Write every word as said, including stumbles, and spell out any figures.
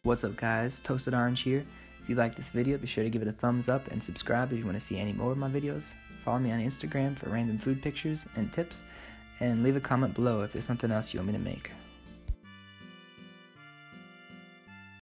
What's up guys, Toasted Orange here. If you like this video, be sure to give it a thumbs up and subscribe if you want to see any more of my videos. Follow me on Instagram for random food pictures and tips, and leave a comment below if there's something else you want me to make.